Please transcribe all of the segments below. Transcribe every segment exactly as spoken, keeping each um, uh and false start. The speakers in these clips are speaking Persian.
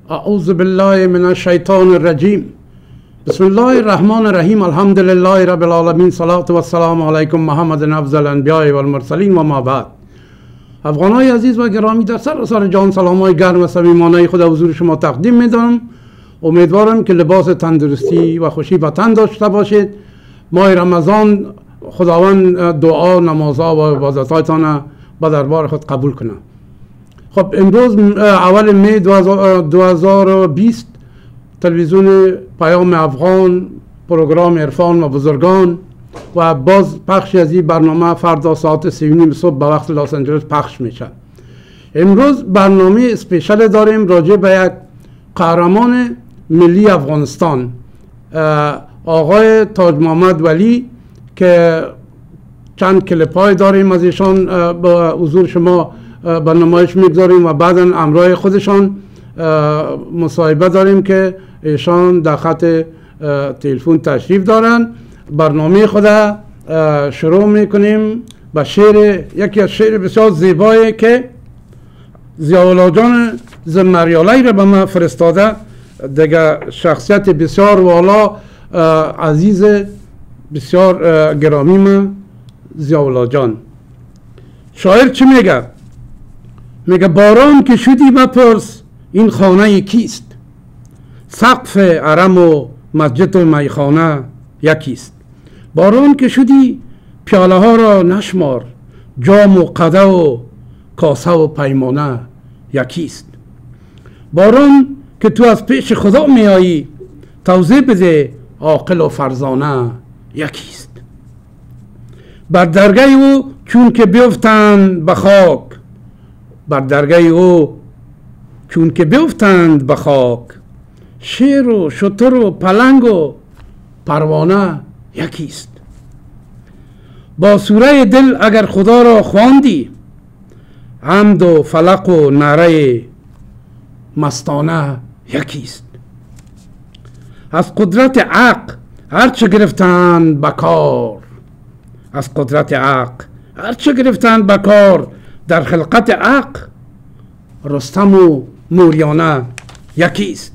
اعوذ بالله من الشیطان الرجیم. بسم الله الرحمن الرحیم. الحمد لله رب العالمین. صلاة و السلام علیکم محمد افضل الانبیاء و المرسلین و ما بعد. افغانای عزیز و گرامی، در سراسر جهان سلامای گرم و صمیمانه خود حضور شما تقدیم می‌دارم. امیدوارم که لباس تندرستی و خوشی به تن داشته باشید. ماه رمضان خداوند دعا، نمازها و عبادت‌هایتان به دربار خود قبول کنه. خب امروز اول می دو هزار و بیست تلویزیون پیام افغان، پروگرام عرفان و بزرگان و باز پخش از این برنامه فردا ساعت سی و نیم صبح به وقت لس آنجلس پخش میشه. امروز برنامه اسپیشال داریم راجع به یک قهرمان ملی افغانستان، آقای تاج محمد ولی، که چند کلیپ های داریم از ایشان به حضور شما به نمایش میگذاریم و بعدا همراه خودشان مصاحبه داریم که ایشان در خط تلفن تشریف دارن. برنامه خود شروع میکنیم با شعر، یکی از شعر بسیار زیبایی که ضیاءالله جان زمریالی را به من فرستاده. دیگه شخصیت بسیار والا عزیز بسیار گرامی من ضیاءالله جان. شاعر چی میگه؟ میگه باران که شدی بپرس این خانه کیست، سقف حرم و مسجد و میخانه یکیست. باران که شدی پیاله ها را نشمار، جام و قده و کاسه و پیمانه یکیست. باران که تو از پیش خدا میایی، توضیح بده عاقل و فرزانه یکیست. بر درگاه او چون که بیفتند به خاک، بر درگاه او چون که بیفتند به خاک، شیر و شتر و پلنگ و پروانه یکیست. با سوره دل اگر خدا را خواندی، حمد و فلق و نعره مستانه یکیست. از قدرت عقل هرچه گرفتند بکار، از قدرت عقل هرچه گرفتند بکار، در خلقت عقل رستم و موریانه یکیست.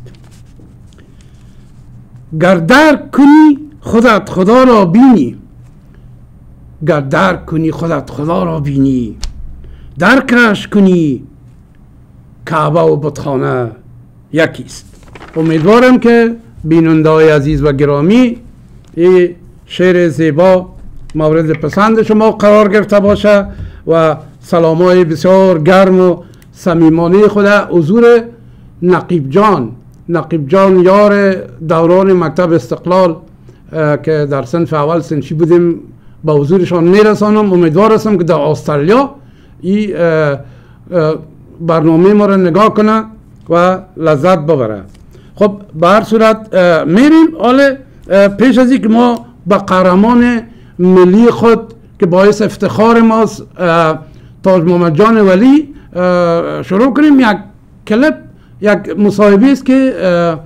گر درک کنی خودت خدا را بینی، گر درک کنی خودت خدا را بینی، درکش کنی کعبه و بتخانه یکیست. امیدوارم که بیننده های عزیز و گرامی این شعر زیبا مورد پسند شما قرار گرفته باشه و سلامای بسیار گرم و صمیمانه خود حضور نقیب جان نقیب جان یار دوران مکتب استقلال که در صنف اول سنفی بودیم به حضورشان میرسانم. امیدوار هستم که در استرالیا این برنامه ما را نگاه کنه و لذت ببره. خب به هر صورت میریم. حالا پیش از اینکه ما به قهرمان ملی خود که باعث افتخار ماست تاج محمد جان ولی شروع کنیم، یک کلیپ، یک مصاحبه است که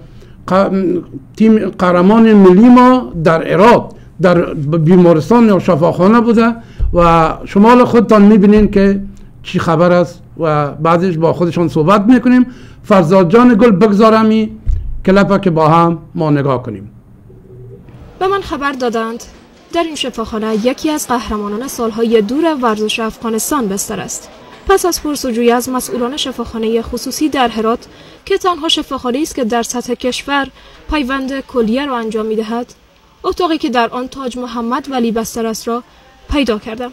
تیم قهرمان ملی ما در عراق در بیمارستان یا شفاخانه بوده و شما خودتان میبینین که چی خبر است و بعدش با خودشان صحبت میکنیم. فرزاد جان گل بگذارم این کلیپ که با هم ما نگاه کنیم. به من خبر دادند در این شفاخانه یکی از قهرمانان سالهای دور ورزش افغانستان بستر است. پس از پرسجویی از مسئولان شفاخانه خصوصی در هرات که تنها شفاخانه است که در سطح کشور پیوند کلیه را انجام می‌دهد، اتاقی که در آن تاج محمد ولی بستر است را پیدا کردم.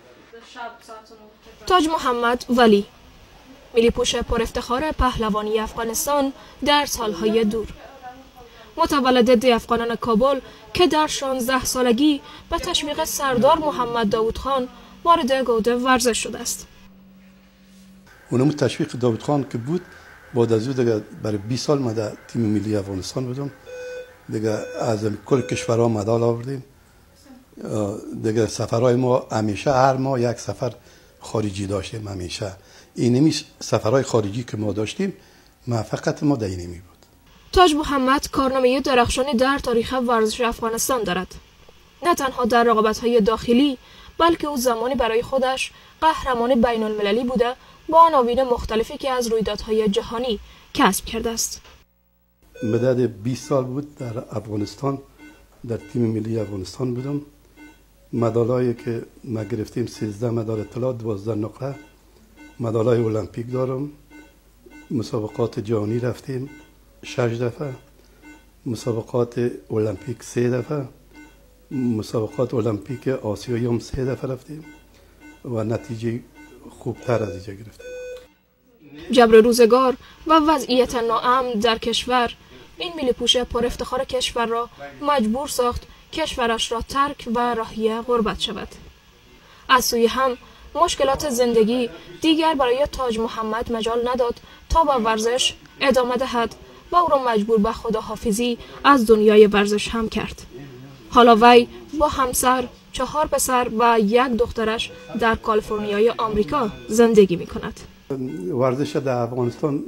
تاج محمد ولی، ملی پوش پر افتخار پهلوانی افغانستان در سالهای دور، متولد دی افغانان کابل که در شانزده سالگی به تشویق سردار محمد داود خان وارد گوده ورزش شده است. اونم تشویق داود خان که بود، بعد از او دیگه برای بیست سال ما در تیم ملی افغانستان بودم. دیگه از کل کشورها مدال آوردیم. دیگه سفرهای ما همیشه هر ماه یک سفر خارجی داشتیم. همیشه اینمی سفرهای خارجی که ما داشتیم موفقیت ما در اینمی بود. تاج محمد کارنامه درخشانی در تاریخ ورزش افغانستان دارد. نه تنها در رقابت‌های داخلی، بلکه او زمانی برای خودش قهرمان بین المللی بوده با عناوین مختلفی که از رویدادهای جهانی کسب کرده است. مدت بیست سال بود در افغانستان، در تیم ملی افغانستان بودم. مدالایی که ما گرفتیم سیزده مدال طلا، دوازده نقره. مدالای المپیک دارم. مسابقات جهانی رفتیم شش دفعه. مسابقات المپیک سه دفعه. مسابقات المپیک آسیایی هم سه دفعه رفتیم و نتیجه خوبتر از اینجا گرفتیم. جبر روزگار و وضعیت ناامن در کشور این ملی پوشه پر افتخار کشور را مجبور ساخت کشورش را ترک و راهی غربت شود. از سوی هم مشکلات زندگی دیگر برای تاج محمد مجال نداد تا با ورزش ادامه دهد و او را مجبور به خداحافظی از دنیای ورزش هم کرد. حالا وی با همسر، چهار پسر و یک دخترش در کالیفرنیای آمریکا زندگی می کند. ورزش در افغانستان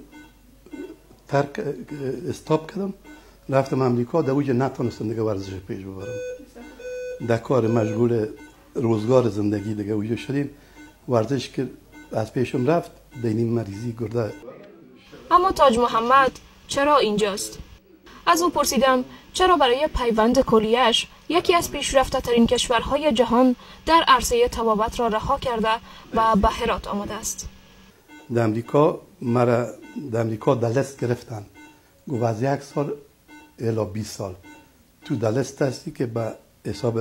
ترک استاپ کردم، رفتم امریکا. در اوجه نتونستم دیگه ورزش پیش ببرم. در کار مشغول روزگار زندگی دیگه اوجه شدیم. ورزش که از پیشم رفت دینی مریضی گرده. اما تاج محمد چرا اینجاست؟ از او پرسیدم چرا برای پیوند کلیه‌اش یکی از پیشرفته ترین کشورهای جهان در عرصه طبابت را رها کرده و به هرات آمده است. در امریکا مرا در امریکا دلست گرفتن. گفت از یک سال الی بیست سال تو دلست هستی که به حساب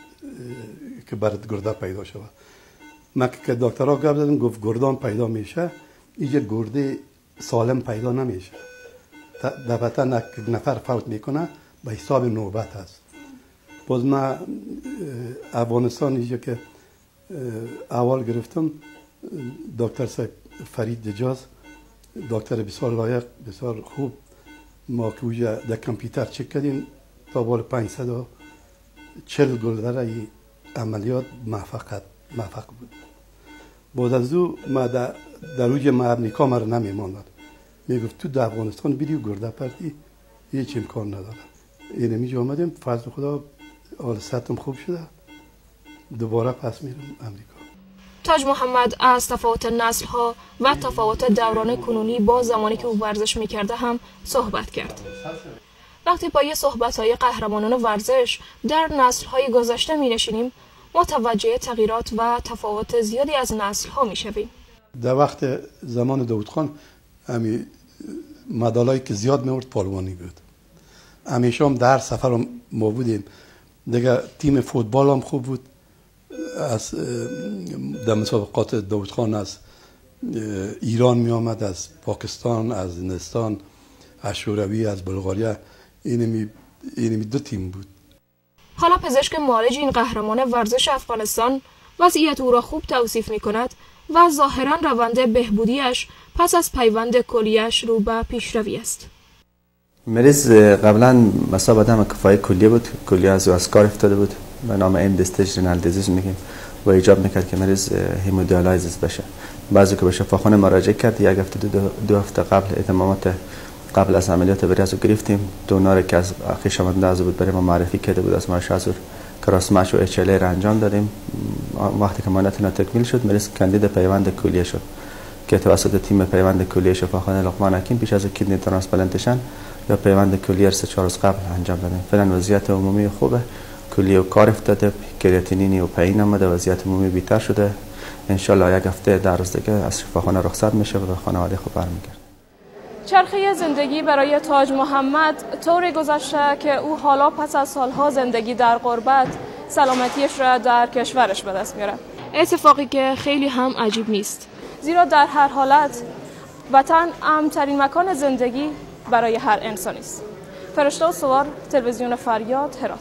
که برات گرده پیدا شود. من که دکترها گفت دادم، گفت گردان پیدا میشه، اینجا گرده سالم پیدا نمیشه. در وطن یک نفر فوت میکنه به حساب نوبت است. باز من افغانستان اینجا که اول گرفتم، دکتر صاحب فرید دجاز، دکتر بسیار لایق، بسیار خوب. ما که اونجا در کامپیوتر چک کردیم تا بال پانصد و چهل گلدره عملیات موفقیت موفق بود. بعد از او ما در اوج ما امریکا ما رو نمیماند. میگفت تو در افغانستان بیدی و گرده پرتی هیچ امکان نداره. اینه میجا آمدیم، فضل خدا حال سطحم خوب شده، دوباره پس میرم امریکا. تاج محمد از تفاوت نسل ها و تفاوت دوران کنونی با زمانی که او ورزش میکرده هم صحبت کرد. وقتی پای صحبت های قهرمانان ورزش در نسل های گذشته می نشینیم، متوجه تغییرات و تفاوت زیادی از نسل ها می شویم. در وقت زمان داود خان همی مدالایی که زیاد میورد پالوانی بود. همیشه هم در سفر هم ما بودیم. دیگه تیم فوتبال هم خوب بود. از در مسابقات داود خان از ایران می آمد، از پاکستان، از هندوستان، از شوروی، از بلغاریا. اینمی اینمی دو تیم بود. حالا پزشک معالج این قهرمان ورزش افغانستان وضعیت او را خوب توصیف می کند و ظاهرا روند بهبودیش پس از پیوند کلیه‌اش رو به پیشروی است. مریض قبلا مصاب آدم کفای کلیه بود، کلیه از او از کار افتاده بود، به نام اند استیج رینال دیزیز میگیم و ایجاب میکرد که مریض هیمودیالایزیس بشه. بعضی که به شفاخانه مراجعه کرد، یک هفته دو, دو هفته قبل اتمامات قبل از عملیات بری از او گرفتیم. دوناری که از خویشاوند از بود برای ما معرفی کرده بود، از مارش از کراس ماچ و اچ ال را انجام دادیم. وقتی که مانتنا تکمیل شد، مریض کاندید پیوند کلیه شد که توسط تیم پیوند کلیه شفاخانه لقمان حکیم پیش از کدنی ترانسپلانتیشن یا پیوند کلیه سه چهار روز قبل انجام دادیم. فعلا وضعیت عمومی خوبه، کلیه و کار افتاده، کریاتینینی و پایین آمده، وضعیت عمومی بهتر شده. ان شاء الله یک هفته در روز دیگه از شفاخانه رخصت میشه و به خانواده خود برمیگرده. چرخه زندگی برای تاج محمد طوری گذشته که او حالا پس از سالها زندگی در غربت سلامتیش را در کشورش به دست میاره. اتفاقی که خیلی هم عجیب نیست، زیرا در هر حالت وطن امن‌ترین مکان زندگی برای هر انسانی است. فرشته و سوار، تلویزیون فریاد، هرات.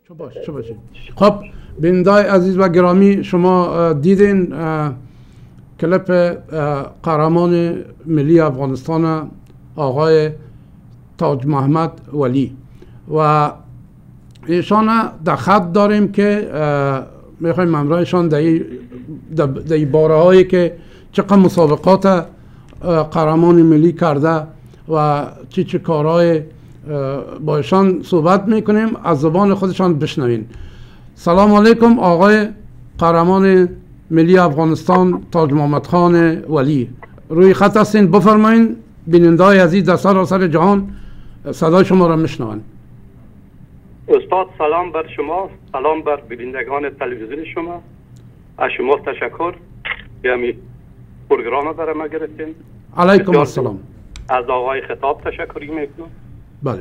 چه باشه چه باشه. خب بینندای عزیز و گرامی، شما دیدین کلیپ قهرمان ملی افغانستان آقای تاج محمد ولی و ایشان در خط داریم که میخوایم همراهشان در این باره هایی که چقدر مسابقات قهرمان ملی کرده و چی چی کارهای با ایشان صحبت میکنیم، از زبان خودشان بشنوین. سلام علیکم آقای قهرمان ملی افغانستان تاج محمد خان ولی، روی خط هستین، بفرمایین. بیننده‌های عزیز در سراسر جهان صدای شما را میشنوند. استاد سلام بر شما، سلام بر بینندگان تلویزیون شما. از شما تشکر که همین پروگرام برای ما گرفتین. علیکم السلام. از آقای خطاب تشکری میکنم. بله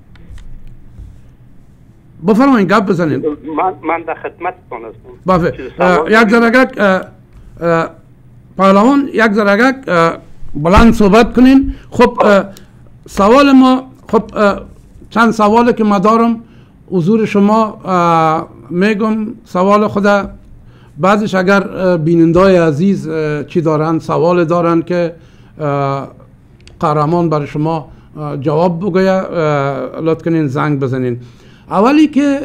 بفرمایید گپ بزنید. من من در خدمتتون هستم. بله یک درگک پهلوان، یک درگک بلند صحبت کنین. خب سوال ما، خب چند سوالی که ما دارم حضور شما میگم سوال خدا، بعضش اگر بینندای عزیز چی دارن، سوال دارن که قهرمان برای شما جواب بگویه، لطف کنین زنگ بزنین. اولی که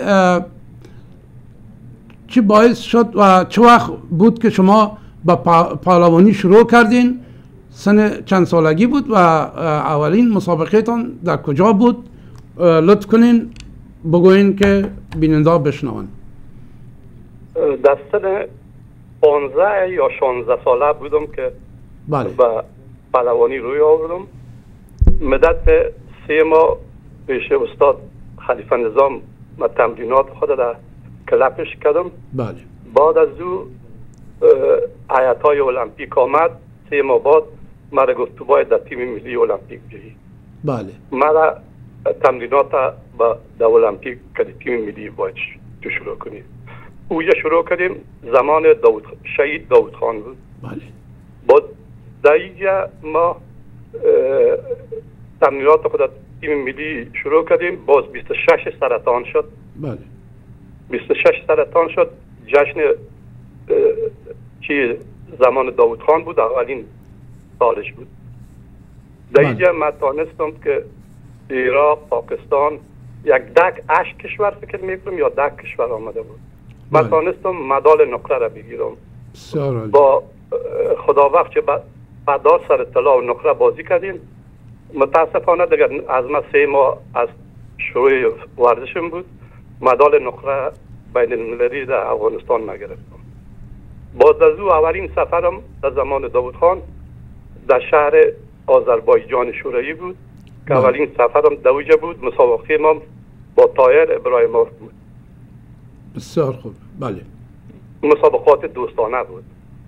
چی باعث شد و چه وقت بود که شما با پهلوانی شروع کردین؟ سن چند سالگی بود و اولین مسابقه تان در کجا بود؟ لطف کنین بگوین که بیننده بشنون. در سن پانزده یا شانزده ساله بودم که بله با پهلوانی روی آوردم. مدت سه ماه پیش استاد خلیفه نظام و تمرینات خود در کلپش کردم. بله. بعد از او آیت های المپیک آمد. سه ماه بعد مرا گفت تو باید در تیم ملی المپیک بری. بله. مرا تمرینات با در المپیک که تیم ملی باید تو شروع کنیم. اوجا شروع کردیم. زمان داود شهید داود خان بود. بله. بعد در اینجا ما تمرینات خود تیم ملی شروع کردیم. باز بیست و شش سرطان شد. بله. بیست و شش سرطان شد. جشن چی زمان داود خان بود، اولین سالش بود. در اینجا من تانستم که عراق، پاکستان، یک دک اش کشور فکر میکنم یا دک کشور آمده بود. من تانستم مدال نقره را بگیرم. با خدا وقت که بعد سر طلا و نقره بازی کردیم. متاسفانه دیگر از ما سه ماه از شروع ورزشم بود، مدال نقره بین المللی در افغانستان نگرفتم. باز از او اولین سفرم در زمان داود خان در شهر آذربایجان شوروی بود که اولین سفرم دوجه بود. مسابقه ما با تایر ابراهیموف بود. بسیار خوب. بله. مسابقات دوستانه بود.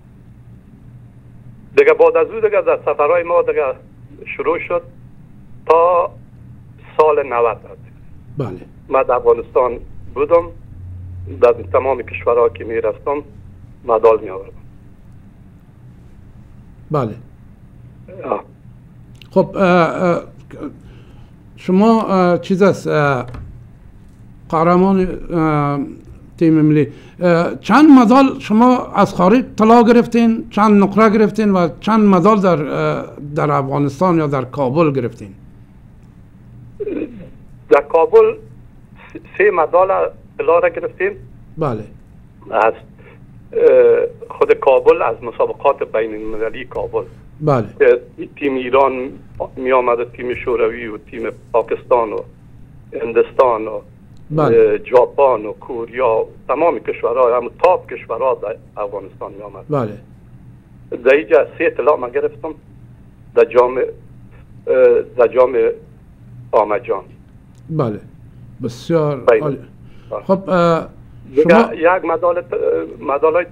دیگه بعد از او دیگه در سفرهای ما دیگه شروع شد تا سال نود. بله. من در افغانستان بودم، در تمام کشورها که می رفتم مدال می آوردم. بله. آه. خب اه اه شما چیز است قهرمان تیم ملی، چند مدال شما از خارج طلا گرفتین، چند نقره گرفتین و چند مدال در در افغانستان یا در کابل گرفتین؟ در کابل سه مدال طلا را گرفتیم. بله. از خود کابل، از مسابقات بین المللی کابل. بله. تیم ایران می آمد، تیم شوروی و تیم پاکستان و هندستان و بله. ژاپن و کوریا، تمام کشورها، هم تاپ کشورها در افغانستان می آمد. بله. در اینجا سه طلا ما گرفتم در جام در جام آمجان. بله. بسیار عالی. خب شما یک مدال مدال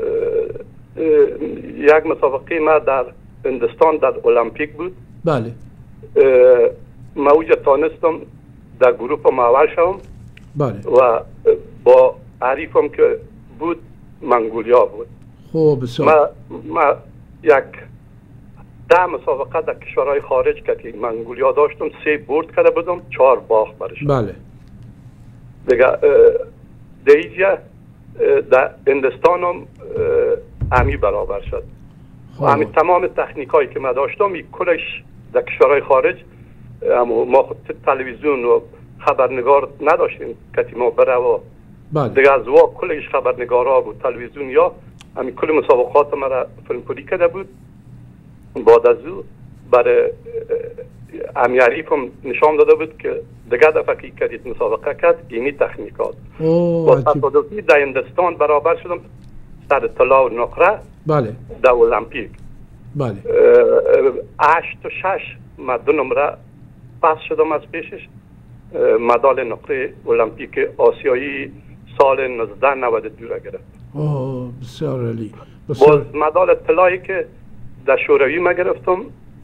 یک مسابقه ما در هندستان در المپیک بود. بله. ما اوجا تانستم در گروپ ما اول شدم. بله. و با حریفم که بود منگولیا بود. خوب بسیار. ما ما یک ده مسابقه در کشورهای خارج که منگولیا داشتم، سه برد کرده بودم، چهار باخت برش. بله. دیگه در اینجا در هندستان هم امی برابر شد. همین تمام تکنیک هایی که ما داشتم این کلش در کشورهای خارج، اما ما خود تلویزیون و خبرنگار نداشتیم کتی ما بره و بله. دیگه از وا کلش خبرنگارها بود، تلویزیون یا همین کل مسابقات ما را فیلم پوری کرده بود. بعد از او برای امی عریف هم نشان داده بود که دیگه دفعه که کردید مسابقه کرد اینی تکنیکات. با تصادفی در هندستان برابر شدم سر طلا و نقره بله در المپیک. بله هشت و شش ما دو نمره پس شدم از پیشش. مدال نقره المپیک آسیایی سال نوزده نود و دو را گرفت. اوه بسیار عالی. باز مدال طلایی که در شوروی ما گرفتم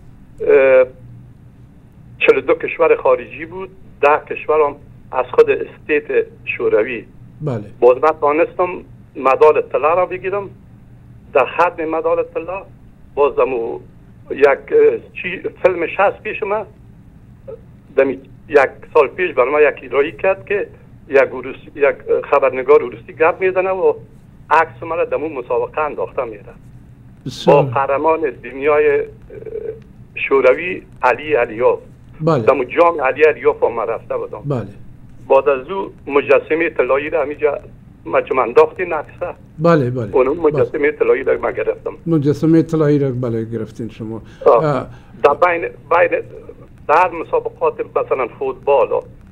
چهل و دو کشور خارجی بود، ده کشور هم از خود استیت شوروی. بله. باز من تانستم مدال طلا را بگیرم. در حد مدال طلا بازم یک چی فیلمش هست پیش ما، دمی یک سال پیش بر ما یک ایرایی کرد که یک, یک خبرنگار روسی گپ میزنه و عکس ما را دمون مسابقه انداخته میره با قهرمان دنیای شوروی علی علیوف. بله. دمون جام علی علیوف هم رفته بودم. بله. بعد از او مجسمه طلایی را همینجا ما انداختی نقصه. بله بله. اونم مجسمه طلایی را ما گرفتم. مجسمه طلایی را بله گرفتین شما. در بین بین در مسابقات مثلا فوتبال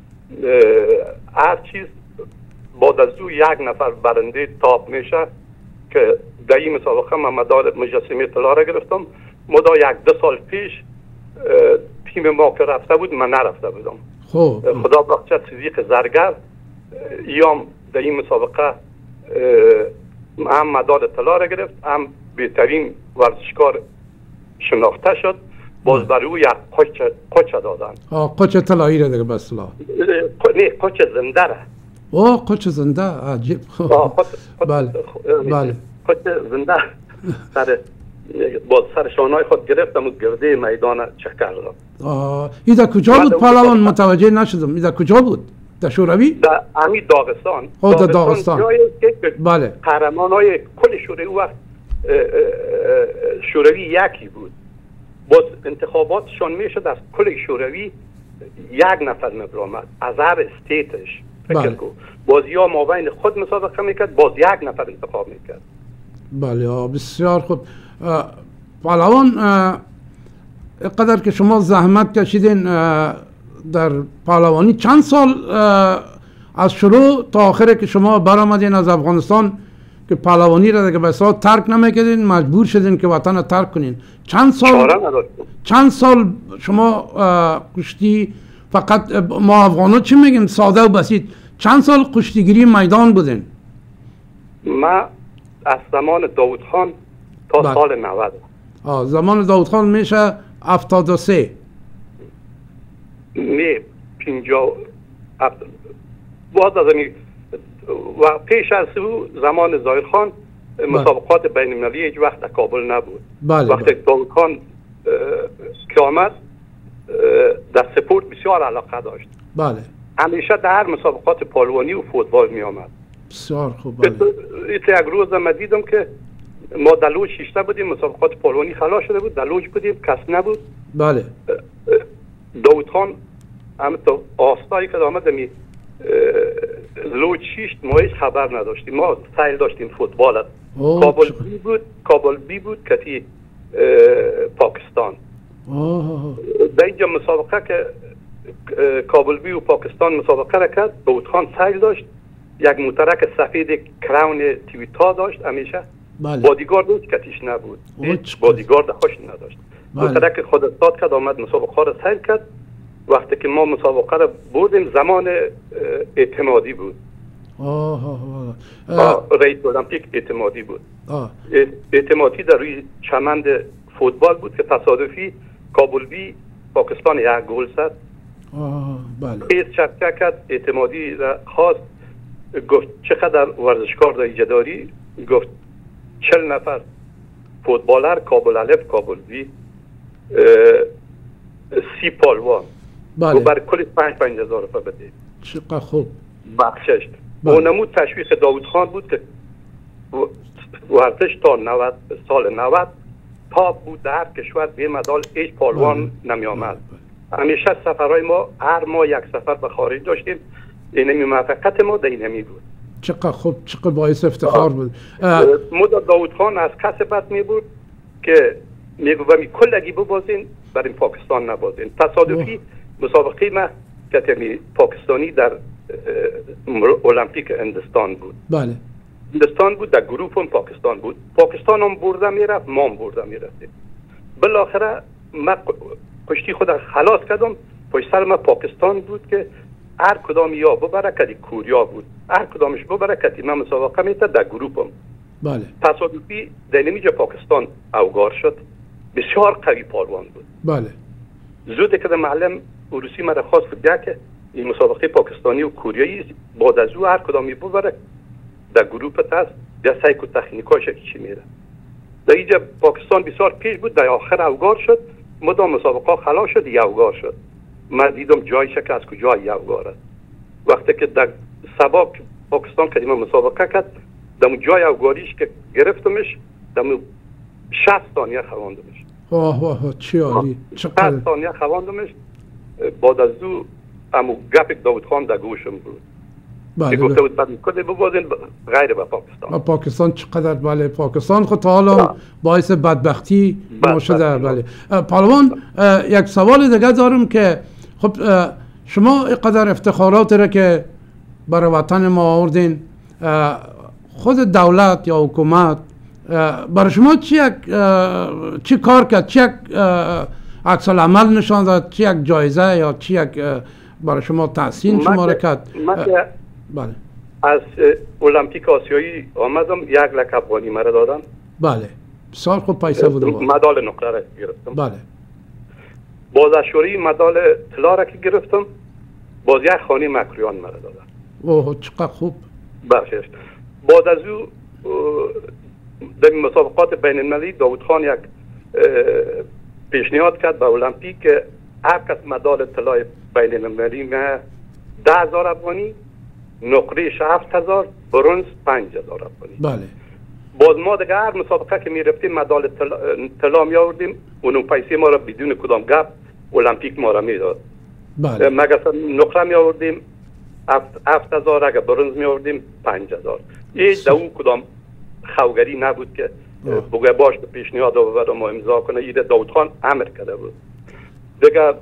هر چیز بعد از او یک نفر برنده تاپ میشه که در این مسابقه من مدال مجسمه طلا را گرفتم. مدا یک دو سال پیش تیم ما که رفته بود من نرفته بودم. خب خدا بخشد صدیق زرگر ایام در این مسابقه هم مدال طلا را گرفت، هم بهترین ورزشکار شناخته شد. باز برای او یک قچ قچ دادن. آه قچ طلایی را دیگه بس لا. نه قچ زنده را. اوه قچ زنده عجیب. بله بله. قچ زنده سر باز سر شانهای خود گرفتم و گرده میدان چکر داد. آه این در کجا بود پهلوان؟ متوجه نشدم. این در کجا بود؟ در شوروی؟ در امی داغستان. او در داغستان. جایی که بله. قهرمانای کل شوروی وقت شوروی یکی بود. باز انتخاباتشان میشد از کل شوروی یک نفر میبرامد از هر استیتش. فکر کو باز یا ما بین خود مسابقه میکرد، باز یک نفر انتخاب میکرد. بله بسیار خوب. پهلوان قدر که شما زحمت کشیدین در پهلوانی، چند سال از شروع تا آخره که شما برآمدین از افغانستان که پهلوانی را دیگه به اصطلاح ترک نمیکردین، مجبور شدین که وطن را ترک کنین، چند سال چند سال شما کشتی؟ فقط ما افغانا چی میگیم ساده و بسیط، چند سال کشتیگیری میدان بودین؟ ما از زمان داوود خان تا بله. سال نود. آه زمان داوود خان میشه هفتاد و سه. نه پنجاه بعد از این و پیش از او زمان ظاهر خان مسابقات بین المللی هیچ وقت در کابل نبود. بله. وقتی داوود خان که آمد در سپورت بسیار علاقه داشت. بله. همیشه در هر مسابقات پالوانی و فوتبال می آمد. بسیار خوب. بله. یک روز من دیدم که ما در لوج شیشته بودیم، مسابقات پالوانی خلاص شده بود، در لوج بودیم، کس نبود. بله. داوود خان هم تو آستایی که آمد می لوج شیشت ما هیچ خبر نداشتیم، ما سیل داشتیم فوتبال. کابل بی بود، کابل بی بود کتی پاکستان. در اینجا مسابقه که کابل بی و پاکستان مسابقه را کرد، داوود خان سیل داشت، یک موترک سفید کراون تیویتا داشت همیشه. بله. بادیگارد هیچ کتیش نبود، هیچ بادیگارد خوش نداشت. بله. موترک خود استاد کرد، آمد مسابقه را سیل کرد. وقتی که ما مسابقه را بردیم زمان اعتمادی بود. آه آه آه. رئیس المپیک اعتمادی بود. آه. اعتمادی در روی چمند فوتبال بود که تصادفی کابل بی پاکستان یک گل زد. آه بله. پیس چرکه کرد، اعتمادی را خواست، گفت چقدر ورزشکار در اینجا داری؟ گفت چل نفر فوتبالر کابل الف کابل بی سی پالوان. بله. و برای کل پنج پنج هزار روپه بده. چقدر خوب. بخشش. اونمو تشویق داوود خان بود که ورزش تا نود سال نود تا بود در کشور به مدال هیچ پالوان نمی آمد. همیشه سفرهای ما هر ماه یک سفر به خارج داشتیم. اینمی موفقیت ما در اینمی بود. چقدر خوب، چقدر باعث افتخار بود. مدر داوود خان از کس بد می بود که میگو و می کلگی ببازین برای پاکستان نبازین. تصادفی مسابقه ما که پاکستانی در المپیک هندستان بود. بله. هندستان بود، در گروپ هم پاکستان بود. پاکستان هم برده میرفت، ما هم برده میرفتیم. بالاخره من کشتی خود خلاص کردم. پشت سر من پاکستان بود که هر کدام یا ببره کدی کوریا بود، هر کدامش ببره کدی من مسابقه میته در گروپم. بله. تصادفی در نمیجا پاکستان اوگار شد. بسیار قوی پالوان بود. بله. زود که معلم روسی مرا خواست که این مسابقه پاکستانی و کوریایی بعد از او هر کدامی ببره در گروپ هست یا سایکو تکنیکاش چی میره. در اینجا پاکستان بسیار پیش بود، در آخر اوگار شد. مدام مسابقه خلاص شد، یوگار شد. من دیدم جایش که از کجا یوگار است. وقتی که در سباق پاکستان کدیم مسابقه کرد، در جای اوگاریش که گرفتمش در شصت ثانیه خواندمش. واه واه چی عالی. چقدر شصت ثانیه خواندمش. بعد از او امو گپ داوود خان در گوشم بود. بله. گفته بود بعد کده ببازین غیر به پاکستان. با پاکستان چقدر بله پاکستان خود تا حالا باعث بدبختی ما شده. بله. پالوان یک سوال دیگه دارم که خب شما اینقدر افتخارات را که برای وطن ما آوردین، خود دولت یا حکومت برای شما چی یک چی کار کرد، چی یک عکس العمل نشان داد، چی یک جایزه یا چی یک برای شما تحسین شما کرد؟ بله. از المپیک آسیایی آمدم، یک لقب غانی مرا دادن. بله. بسیار خوب پیسه بود. مدال نقره را گرفتم. بله. باز از شوری مدال طلا را که گرفتم، باز یک خانه مکریان مرا دادن. اوه چقدر خوب. بخشش. بعد از او در مسابقات بین المللی داوود خان یک پیشنهاد کرد به المپیک که هر کس مدال طلای بین المللی ما ده هزار افغانی، نقرهش هفت هزار، برنز پنج هزار افغانی. بله. باز ما دیگه هر مسابقه که می رفتیم مدال طلا, طلا می آوردیم، اونو پیسه ما را بدون کدام گپ المپیک ما را می داد. بله. مگه نقره می آوردیم هفت هزار، اگه برنز می آوردیم پنج هزار. هیچ دو کدام خوگری نبود که بگه باش به پیشنهاد آورد ما امضا کنه. ایده داوود خان امر کرده بود. دیگه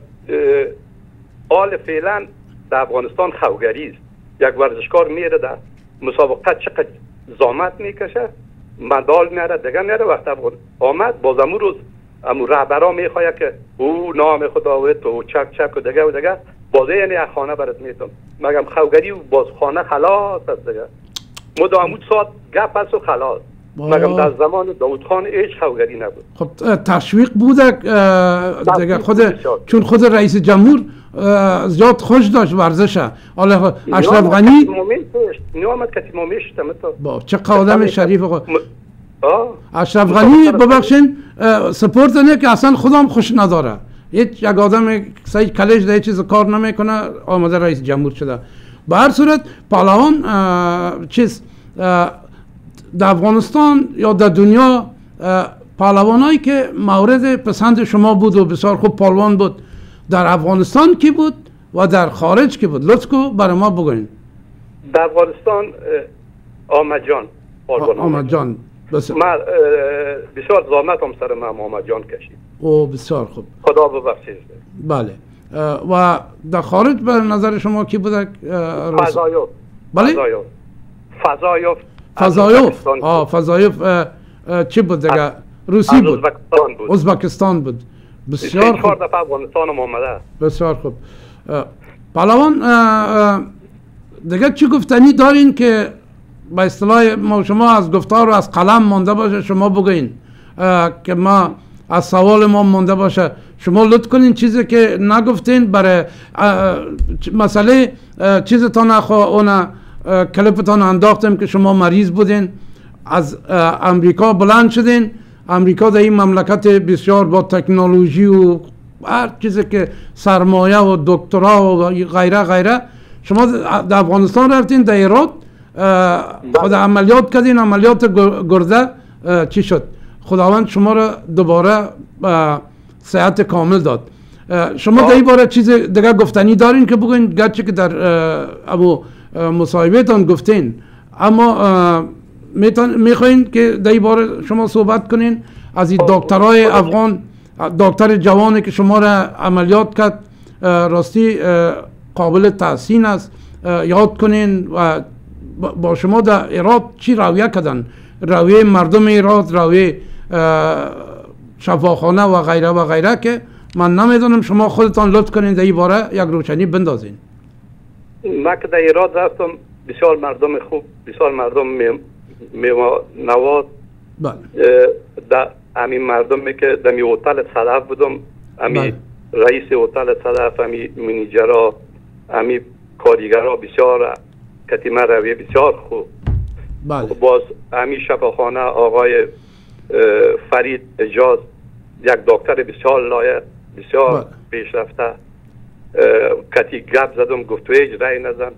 حال فعلا در افغانستان خوگری است. یک ورزشکار میره در مسابقه چقدر زحمت میکشه، مدال میاره، دیگه میاره. وقت آمد باز امو روز امو رهبرا میخواه که او نام خدا تو چک چک و دیگه و دیگه بازه یعنی یک خانه برات میتون. مگم خوگری و باز خانه خلاص است دیگه. مدامود ساعت گپ است و خلاص. مگم در زمان داوود خان هیچ خوگری نبود. خب تشویق بوده دیگه خود، چون خود رئیس جمهور زیاد خوش داشت ورزشه. حالا اشرف غنی نیامد که تیمامیش تمتا با چه آدم شریف. اشرف غنی ببخشین سپورت نه که اصلا خودم خوش نداره. هیچ یک آدم سعی کلش ده چیز کار نمیکنه، آمده رئیس جمهور شده. به هر صورت پهلوان چیز در افغانستان یا در دنیا پهلوانایی که مورد پسند شما بود و بسیار خوب پهلوان بود در افغانستان کی بود و در خارج کی بود؟ لطف کو برای ما بگوین. در افغانستان آمد جان آمد جان بس من بسیار زحمت هم سر من آمد جان کشید. او بسیار خوب. خدا ببخشید. بله. و در خارج به نظر شما کی بود؟ فضایوف. بله؟ فضایوف. فضایوف. فضایوف. آه فضایوف چی بود دیگه؟ روسی بود. ازبکستان بود. ازبکستان بود. بسیار خوب. چهار دفعه افغانستان هم آمده. بسیار خوب. پهلوان دیگه چی گفتنی دارین که با اصطلاح ما شما از گفتار و از قلم مانده باشه شما بگوین که ما از سوال ما مانده باشه شما لطف کنین چیزی که نگفتین برای مسئله چیزتان اون کلیپتان انداختیم که شما مریض بودین از امریکا بلند شدین. امریکا در این مملکت بسیار با تکنولوژی و هر چیزی که سرمایه و دکترا و غیره غیره شما در افغانستان رفتین در هرات خود عملیات کردین، عملیات گرده چی شد؟ خداوند شما را دوباره صحت کامل داد. شما در این باره چیز دیگه گفتنی دارین که بگوین، گرچه که در ابو مصاحبه تان گفتین، اما میخواین که در این باره شما صحبت کنین از این دکترای افغان، دکتر جوانی که شما را عملیات کرد، راستی قابل تحسین است، یاد کنین و با شما در هرات چی رویه کردن، رویه مردم هرات، رویه شفاخانه و غیره و غیره، که من نمیدونم شما خودتان لطف کنین در این باره یک روشنی بندازین. من که در هرات رفتم، بسیار مردم خوب، بسیار مردم میوه نواز. بله. در همین مردمی که در می هتل صدف بودم، همین رئیس هتل صدف، همین منیجرها، همین کارگرها بسیار کتیمه رویه بسیار خوب. بله. باز همین شفاخانه آقای فرید اجاز، یک دکتر بسیار لایق، بسیار بله. پیشرفته، کتی گپ زدم، گفت تو هیچ رای نزن،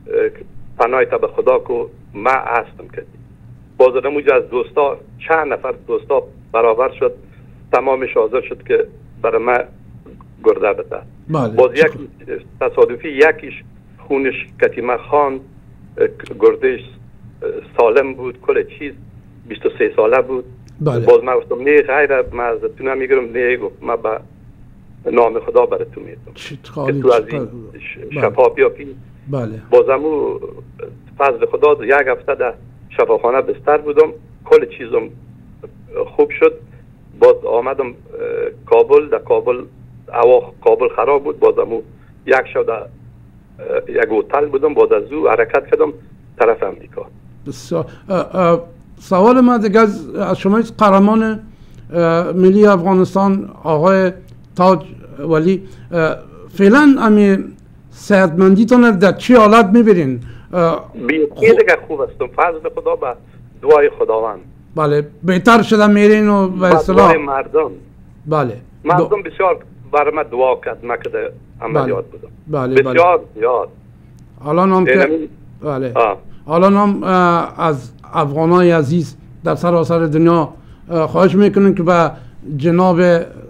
پناهی تا به خدا کو من هستم. کتی باز آدم اونجا از دوستا چند نفر دوستا برابر شد، تمامش حاضر شد که برای من گرده بده. بله. باز یک تصادفی یکیش خونش کتیمه خان، گردش سالم بود، کل چیز بیست و سه ساله بود. بله. باز من گفتم نه غیر من ازتون نمیگیرم، نه گفت من به نام خدا برای تو میدم که تو از این شفا بیافی. بله. بازمو فضل خدا یک هفته در شفاخانه بستر بودم، کل چیزم خوب شد. باز آمدم کابل، در کابل هوا کابل خراب بود، بازمو یک شب در یک هتل بودم، باز از او حرکت کردم طرف امریکا. بسیار. سوال من دیگه از شما قهرمان ملی افغانستان آقای تاج ولی، فعلا امی صحتمندیتون در چی حالت میبرین؟ بیه دیگه خوب هستم، فضل خدا به دعای خداوند. بله. بهتر شده میرین و به اصطلاح مردم. بله. مردم بسیار برای من دعا کرد، من که در عملیات بودم. بله. بسیار زیاد. الان هم که بله. الان هم از افغانای عزیز در سراسر دنیا خواهش میکنن که به جناب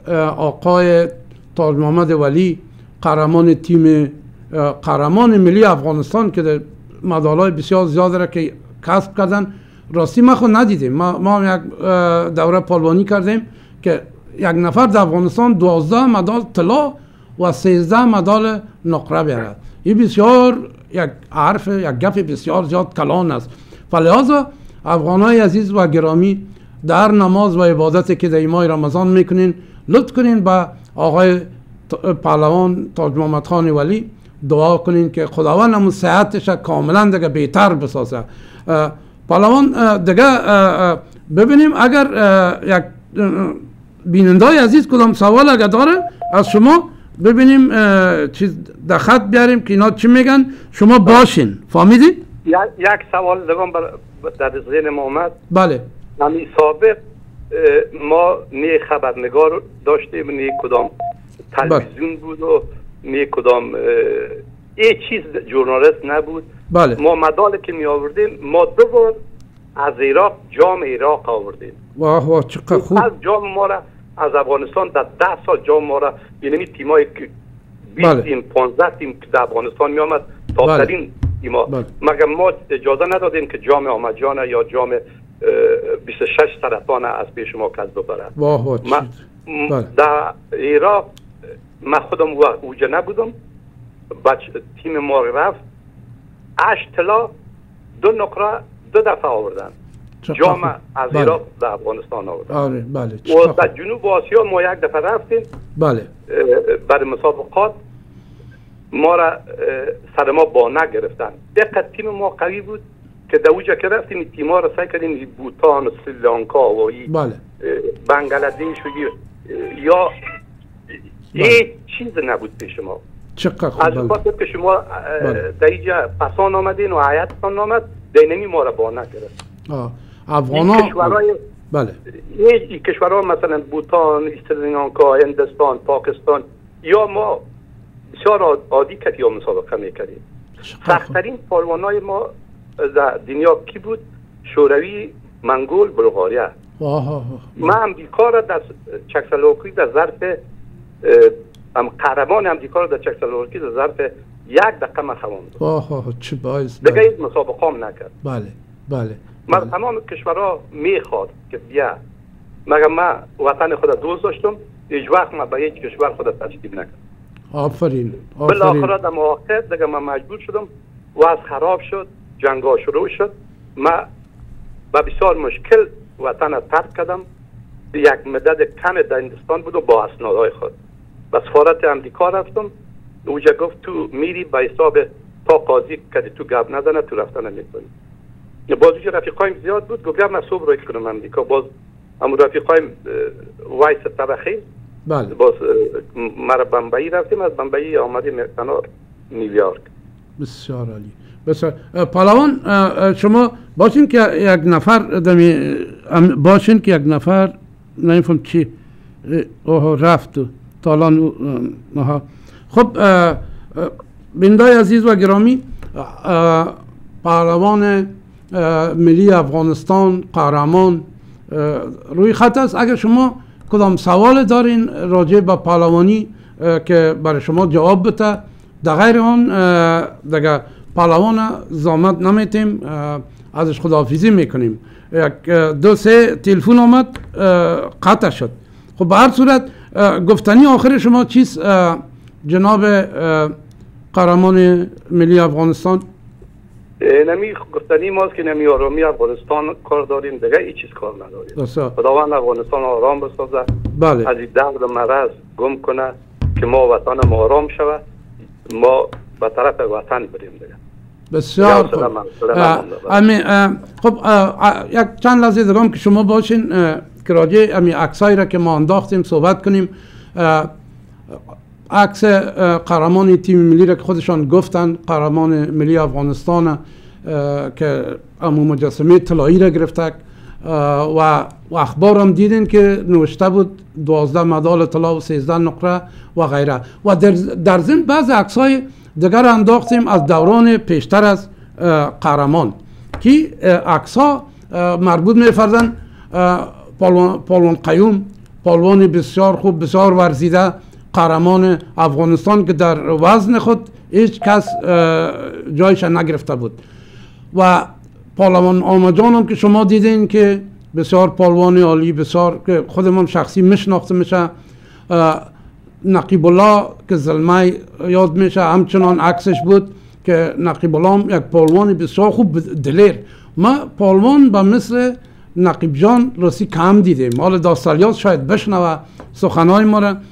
آقای تاج محمد ولی، قهرمان تیم قهرمان ملی افغانستان که در مدالای بسیار زیاد را که کسب کردن، راستی ما خود ندیدیم، ما ما یک دوره پالوانی کردیم که یک نفر در افغانستان دوازده مدال طلا و سیزده مدال نقره بیارد. این بسیار یک حرف، یک گپ بسیار زیاد کلان است. فلذا افغانای عزیز و گرامی، در نماز و عبادتی که در ماه رمضان میکنین، لطف کنین به آقای پهلوان تاج محمد خان ولی دعا کنین که خداوند همون صحتش کاملا دیگه بهتر بسازه. پهلوان دیگه ببینیم اگر یک بینندای عزیز کدام سوال اگر داره از شما ببینیم، چیز در خط بیاریم که اینا چی میگن، شما باشین. فهمیدی؟ یک سوال دیگه در ذهن ما اومد. بله. همین سابق ما نه خبرنگار داشتیم، نه کدام تلویزیون بود و نه کدام یه چیز ژورنالیست نبود. بله. ما مدال که می آوردیم، ما دو بار از عراق جام عراق آوردیم. واه واه چقدر خوب. از جام ما را از افغانستان در ده سال جام ما را، یعنی تیمای بیست تیم پانزده تیم که در افغانستان می آمد تاپترین تیما، مگر ما اجازه ندادیم که جام آمد جان یا جام بیست و شش سرطان از پیش ما کسب ببرد. واه واه. من در عراق من خودم اوجه نبودم، بچه تیم ما رفت هشت طلا دو نقره دو دفعه آوردن، جام از بله. عراق در افغانستان آوردن. آره بله. و در جنوب آسیا ما یک دفعه رفتیم. بله. برای مسابقات ما را سر ما با نگرفتن. دقیق تیم ما قوی بود که در اوجه که رفتیم تیم ها را سعی کردیم بوتان و سریلانکا و بله. بنگلادش و یا هیچ چیز نبود پیش ما. چقدر خوب. از وقتی که شما در اینجا پسان آمدین و حیاتتان آمد، دینمی ما را با نگرفت. افغانا این کشورهای بله. این کشورها مثلا بوتان، سریلانکا، هندوستان، پاکستان، یا ما بسیار عادی کتی ها مسابقه میکردیم. سختترین پالوانای ما در دنیا کی بود؟ شوروی، منگول، بلغاریا. ما امریکا را در چکسلواکی در ظرف ام قهرمان امریکا را در چکسلواکی در ظرف یک دقیقه ما خواند. واه چه باعث دیگه این مسابقه هم نکرد. بله بله. من تمام کشورها میخواد که بیا، مگر من وطن خود دوست داشتم، هیچ وقت من به هیچ کشور خود تشکیل نکرد. آفرین آفرین. بالاخره در مواقع دیگه من مجبور شدم، وضع خراب شد، جنگ ها شروع شد، من با بسیار مشکل وطن را ترک کردم. یک مدت کم در هندوستان بود و با اسنادهای خود به سفارت امریکا رفتم. اونجا گفت تو میری به حساب تا قاضی کدی تو گپ نزنه تو رفتن نمیکنی. باز اونجا رفیقایم زیاد بود، گفتم من صبح روی کنم امریکا. باز همون رفیقایم وایس طبخی بله. باز مرا بمبئی رفتیم، از بمبئی آمدیم نیویورک. بسیار عالی. بسیار پالوان شما باشین که یک نفر دمی باشین که یک نفر نمیفهم چی اوه رفت تالان نها. خب بندای عزیز و گرامی، پهلوان ملی افغانستان قهرمان روی خط است. اگر شما کدام سوال دارین راجع به پهلوانی که برای شما جواب بده، در غیر آن دیگه پهلوان زامت نمیتیم، ازش خداحافظی میکنیم. یک دو سه تلفن آمد قطع شد. خب به هر صورت گفتنی آخر شما چیست جناب قهرمان ملی افغانستان؟ نمی گفتنی ماست که نمی آرامی افغانستان کار داریم، دیگه هیچ چیز کار نداریم. خداوند افغانستان آرام بسازه، بله. از این درد و مرض گم کنه که ما وطن ما آرام شود، ما به طرف وطن بریم دیگه. بسیار خوب. امی خب یک چند لحظه دیگه که شما باشین که راجع امی عکسایی را که ما انداختیم صحبت کنیم. عکس قهرمان تیم ملی را که خودشان گفتن قهرمان ملی افغانستان که امو مجسمه طلایی را گرفته و و اخبار هم دیدین که نوشته بود دوازده مدال طلا و سیزده نقره و غیره. و در در ضمن بعض عکسای دیگر انداختیم از دوران پیشتر از قهرمان که عکس‌ها مربوط می‌فرزن پالوان پالوان قیوم، پالوان بسیار خوب، بسیار ورزیده، قهرمان افغانستان که در وزن خود هیچ کس جایش نگرفته بود. و پالوان آمجان هم که شما دیدین که بسیار پالوان عالی، بسیار که خودمون شخصی میشناخته میشه. نقیب الله که زلمه یاد میشه، همچنان عکسش بود که نقیب الله هم یک پالوان بسیار خوب دلیر. ما پالوان به مثل نقیب جان راستی کم دیدیم. حالا داستالیات شاید بشنوه سخنهای ما را.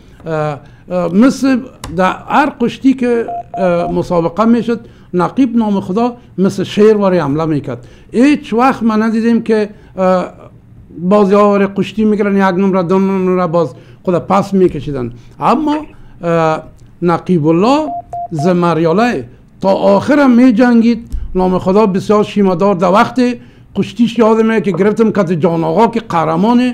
مثل در هر قشتی که مسابقه میشد نقیب نام خدا مثل شیر واری حمله میکرد. هیچ وقت ما ندیدیم که بعضی ها واری قشتی میگرن یک نمره دو نمره باز خدا پس میکشیدن. اما نقیب الله زمریاله تا آخر می جنگید، نام خدا بسیار شیمادار. در وقت قشتیش یادمه که گرفتم کت جان آقا که قهرمان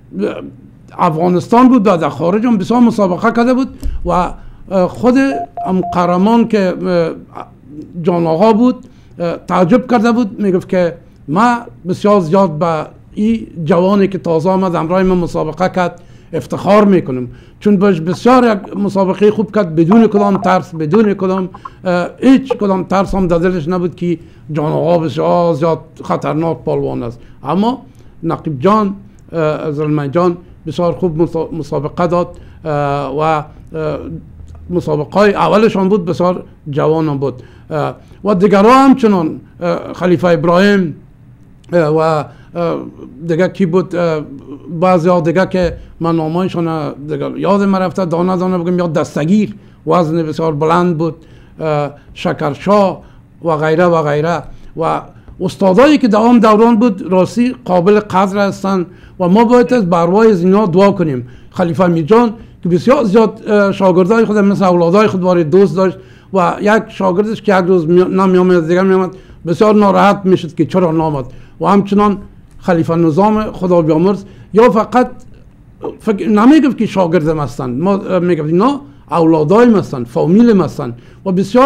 افغانستان بود و در خارج هم بسیار مسابقه کرده بود و خود ام قهرمان که جان آقا بود تعجب کرده بود، میگفت که ما بسیار زیاد به این جوانی که تازه آمد همراه ما مسابقه کرد افتخار میکنم، چون باش بسیار یک مسابقه خوب کرد بدون کدام ترس، بدون کدام هیچ کدام ترس هم در دلش نبود که جان آقا بسیار زیاد خطرناک پالوان است. اما نقیب جان زلمه جان بسیار خوب مسابقه داد و مسابقه های اولشان بود بسیار جوان هم بود و دیگرها همچنان خلیفه ابراهیم و دیگه کی بود، بعضی ها دیگه که من نامایشان یاد من رفته دانه دانه بگم، یا دستگیر وزن بسیار بلند بود، شکرشاه و غیره و غیره و استادایی که دوام دوران بود راستی قابل قدر هستند و ما باید از بروای از اینا دعا کنیم. خلیفه میرجان که بسیار زیاد شاگردای خود مثل اولادای خود وارد دوست داشت و یک شاگردش که یک روز نمیامد دیگر میامد بسیار ناراحت میشد که چرا نامد. و همچنان خلیفه نظام خدا بیامرز یا فقط فکر نمیگفت که شاگردم هستند، ما میگفتیم نه اولادایم هستند، فامیلم هستند و بسیار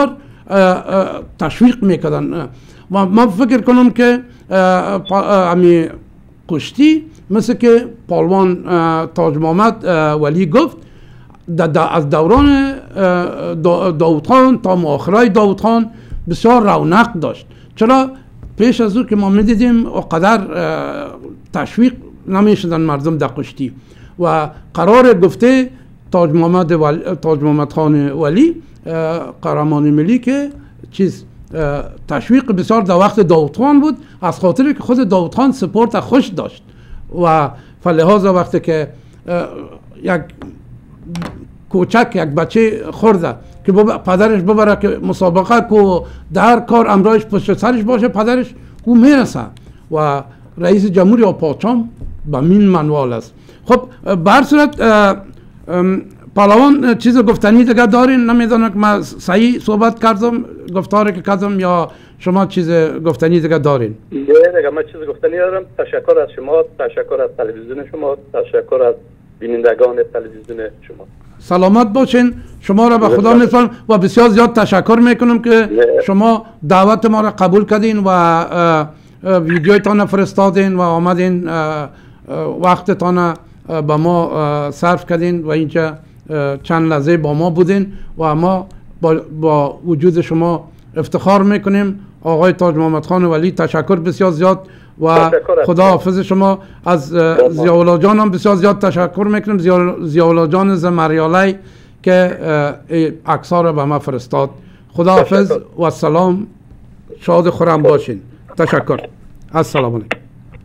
تشویق میکردن و من فکر کنم که امی کشتی مثل که پالوان تاج محمد ولی گفت از دوران داوود خان تا مؤخرای داوود خان بسیار رونق داشت. چرا؟ پیش از او که ما میدیدیم قدر تشویق نمیشدن مردم در کشتی و قرار گفته تاج محمد ولی، تاج محمد خان ولی قهرمان ملی که چیز تشویق بسیار در وقت داوود خان بود، از خاطر که خود داوود خان سپورت خوش داشت و فلحاظا وقتی که یک کوچک یک بچه خورده که پدرش ببره که مسابقه کو در کار امرایش پشت سرش باشه، پدرش او میرسه و رئیس جمهوری و پاچام به مین منوال است. خب به هر صورت پهلوان چیز گفتنی دیگه دارین؟ نمیدونم که من صحیح صحبت کردم گفتاری که کردم یا شما چیز گفتنی دیگه دارین؟ نه دیگه من چیز گفتنی دارم. تشکر از شما، تشکر از تلویزیون شما، تشکر از بینندگان تلویزیون شما. سلامت باشین. شما را به خدا میسپارم و بسیار زیاد تشکر میکنم که شما دعوت ما را قبول کردین و ویدیویتان فرستادین و آمدین وقتتان به ما صرف کردین و اینجا چند لحظه با ما بودین و ما با, با وجود شما افتخار میکنیم. آقای تاج محمد خان ولی تشکر بسیار زیاد و خدا حافظ شما. از ضیاءالله جان هم بسیار زیاد تشکر میکنیم، ضیاءالله جان زمریالی که عکس‌ها را به ما فرستاد. خدا حافظ و السلام، شاد خرم باشین. تشکر. السلام علیکم.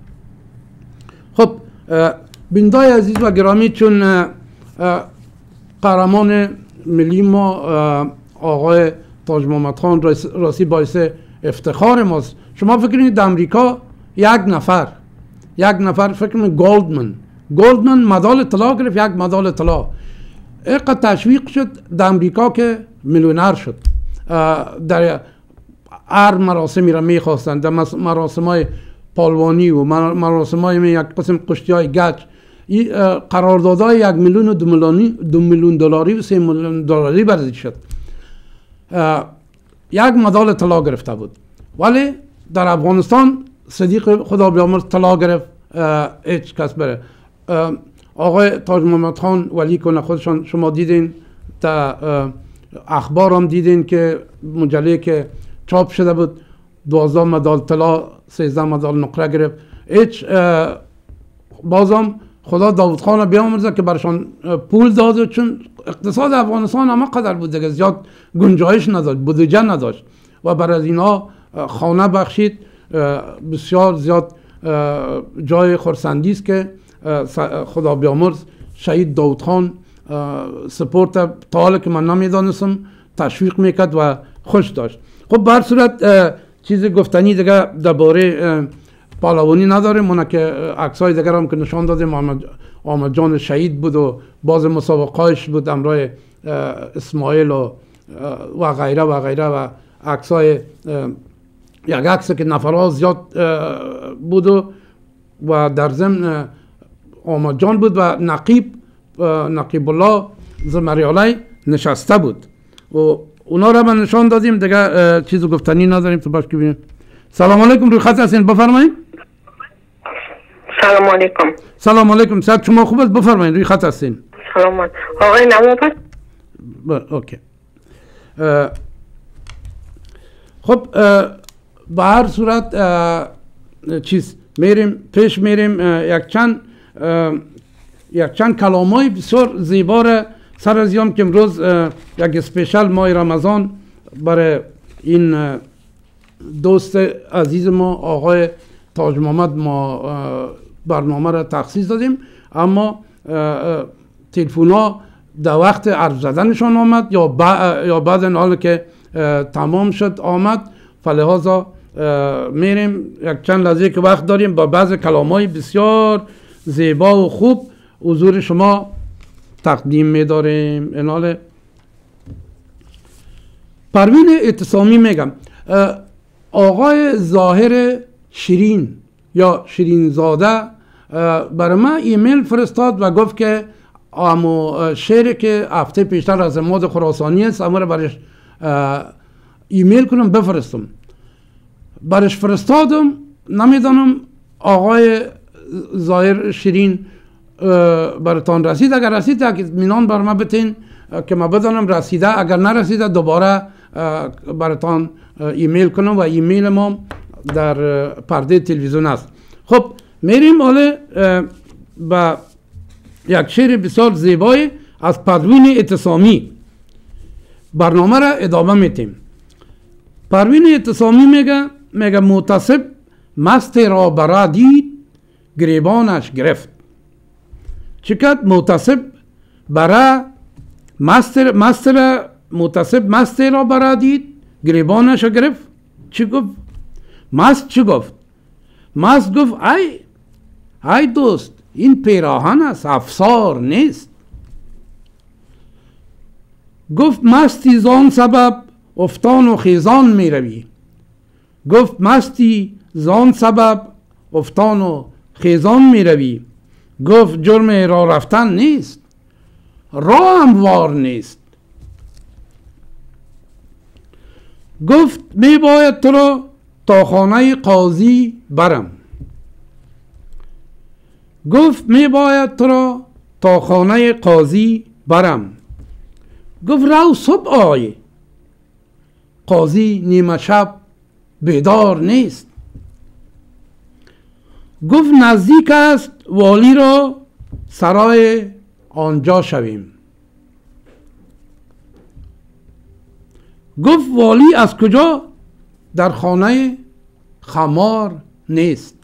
خب بینندگان عزیز و گرامی، چون قهرمان ملی ما آقای تاج محمد خان راستی باعث افتخار ماست. شما فکر کنید در امریکا یک نفر یک نفر فکر کنید گلدمن گلدمن مدال طلا گرفت، یک مدال طلا. اینقدر تشویق شد در امریکا که میلیونر شد. در هر مراسمی را میخواستن، در مراسم های پالوانی و مراسم های یک قسم کشتی های گچ قراردادهای یک میلیون و دو میلیونی دو میلیون دلاری و سه میلیون دلاری برداشت شد. یک مدال طلا گرفته بود. ولی در افغانستان صدیق خدا بیامرز طلا گرفت، هیچ کس بره. آقای تاج محمد خان ولی کنه خودشان شما دیدین، در اخبار هم دیدین که مجله که چاپ شده بود دوازده مدال طلا، سیزده مدال نقره گرفت. هیچ بازم خدا داوود خان بیامرزه که برشان پول داد، چون اقتصاد افغانستان همه قدر بود دیگه، زیاد گنجایش نداشت، بودجه نداشت و برای اینا خانه بخشید. بسیار زیاد جای خرسندی است که خدا بیامرز شهید داوود خان سپورت تا حالا که من نمیدانستم تشویق میکرد و خوش داشت. خب به هر صورت چیز گفتنی دیگه درباره پهلوانی نداریم. اون که عکسای دیگر هم که نشان دادیم، احمد جان شهید بود و باز مسابقه‌اش بود همراه اسماعیل و و غیره و غیره و عکسای یک عکس که نفرها زیاد بود و, و در ضمن احمد جان بود و نقیب نقیب الله زمریالی نشسته بود و اونا را من نشان دادیم دیگه. چیز گفتنی نداریم تو باش که ببینیم. سلام علیکم، روی خط هستین، بفرمایید. سلام علیکم. سلام علیکم، صحت شما خوب است؟ بفرمایید، روی خط هستین. سلام علیکم آقای نوابت. اوکی. خب به هر صورت چیز میریم پیش میریم. یک چند یک چند کلامای بسیار زیبا را سر از یام که امروز یک اسپیشال ماه رمضان برای این دوست عزیز ما آقای تاج محمد ما برنامه را تخصیص دادیم، اما تلفن ها در وقت حرف زدنشان آمد یا با یا بعد این حال که تمام شد آمد، فلحاظا میریم یک چند لحظه که وقت داریم با بعض کلامای بسیار زیبا و خوب حضور شما تقدیم می‌داریم. اینال پروین اعتصامی میگم، آقای ظاهر شیرین یا شیرین زاده برای من ایمیل فرستاد و گفت که امو شعری که هفته پیشتر از عماد خراسانی است، امو را برش ایمیل کنم بفرستم. برش فرستادم، نمیدانم آقای ظاهر شیرین براتان رسید. اگر رسید اطمینان بر من بتین که ما بدانم رسیده، اگر نرسیده دوباره براتان ایمیل کنم و ایمیل ما در پرده تلویزیون است. خب میریم حالا با یک شعر بسیار زیبای از پروین اعتصامی برنامه را ادامه میتیم. پروین اعتصامی میگه میگه محتسب مست را برا دید گریبانش گرفت. چقدر محتسب برا مست مست را محتسب مست را برا دید گریبانش گرفت. چی گفت؟ مست چی گفت؟ مست گفت ای ای دوست این پیراهن است، افسار نیست. گفت مستی زان سبب افتان و خیزان می روی. گفت مستی زان سبب افتان و خیزان می روی. گفت جرم را رفتن نیست، راه هموار نیست. گفت می باید تو را تا خانه قاضی برم. گفت می باید تو را تا خانه قاضی برم. گفت رو صبح آی، قاضی نیمه شب بیدار نیست. گفت نزدیک است والی را سرای آنجا شویم. گفت والی از کجا؟ در خانه خمار نیست.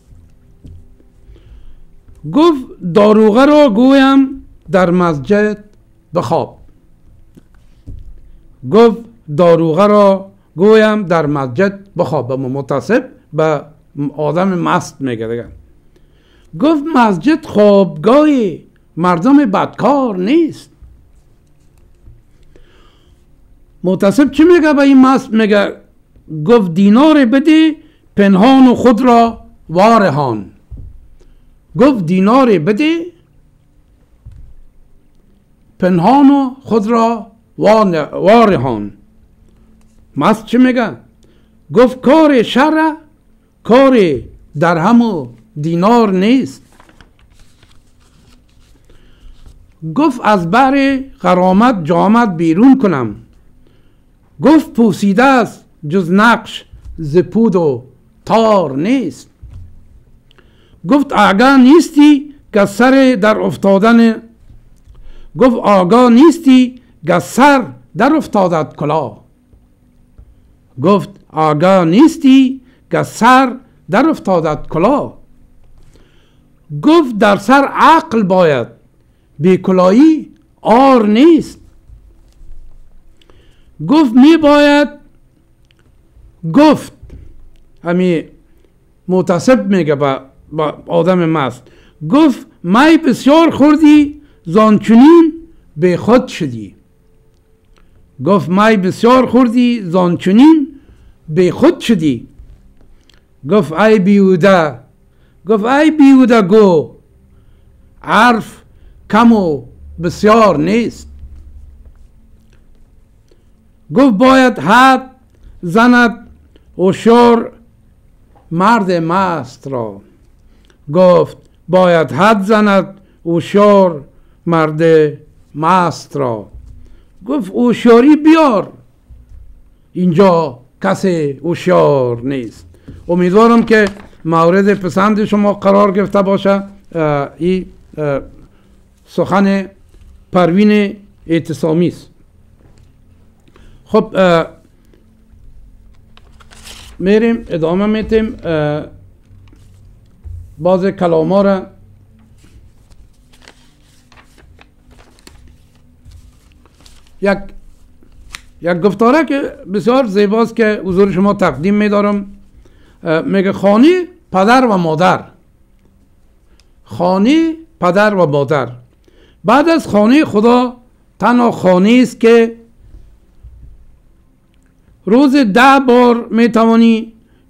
گفت داروغه را گویم در مسجد بخواب. گفت داروغه را گویم در مسجد بخواب. به متصب به آدم مست میگه دیگه. گفت مسجد خوابگاه مردم بدکار نیست. متصب چی میگه به این مست؟ میگه گفت دینار بده پنهان و خود را وارهان. گفت دینار بده پنهان و خود را وارهان. مست چی میگه؟ گفت کار شر کار درهم و دینار نیست. گفت از بر غرامت جامت بیرون کنم. گفت پوسیده است جز نقش ز پود و تار نیست. گفت آگاه نیستی که سر در افتادن گفت آگاه نیستی که سر در افتادت کلاه. گفت آگاه نیستی که سر در افتادت کلاه. گفت در سر عقل باید بی کلاهی آر نیست. گفت می باید گفت همی متصب میگه با, با آدم مست. گفت می بسیار خوردی زانچنین به خود شدی. گفت می بسیار خوردی زانچنین به خود شدی. گفت ای بیوده گفت ای بیوده گو عرف کم و بسیار نیست. گفت باید حد زند هوشیار مرد مست را. گفت باید حد زند هوشیار مرد مست را. گفت هوشیاری بیار اینجا کسی هوشیار نیست. امیدوارم که مورد پسند شما قرار گرفته باشه این سخن پروین اعتصامی است. خب میریم ادامه میتیم باز کلاما را. یک یک گفتاره که بسیار زیباست که حضور شما تقدیم میدارم. میگه خانه پدر و مادر. خانه پدر و مادر. بعد از خانه خدا تنها خانه است که روز ده بار میتوانی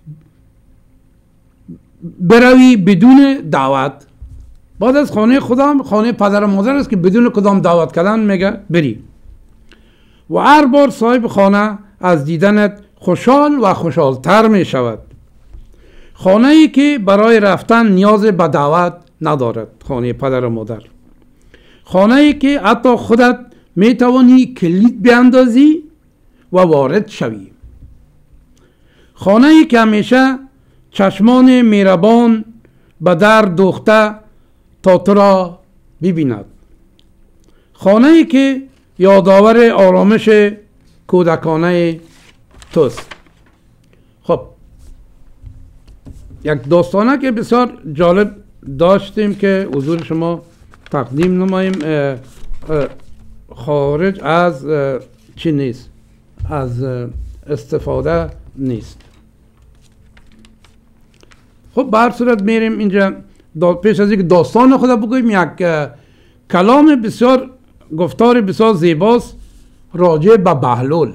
بروی بدون دعوت. بعد از خانه خدا خانه پدر و مادر است که بدون کدام دعوت کردن میگه بری. و هر بار صاحب خانه از دیدنت خوشحال و خوشحالتر می شود. خانه ای که برای رفتن نیاز به دعوت ندارد، خانه پدر و مادر. خانه ای که حتی خودت می توانی کلید بیاندازی و وارد شوی. خانه ای که همیشه چشمان مهربان به در دوخته تا تو را ببیند. خانه ای که یادآور آرامش کودکانه توست. خب یک داستانه که بسیار جالب داشتیم که حضور شما تقدیم نماییم، خارج از چی نیست، از استفاده نیست. خب به هر صورت میریم اینجا. پیش از اینکه داستان خدا بگویم، یک کلام بسیار، گفتار بسیار زیباست راجع به بهلول.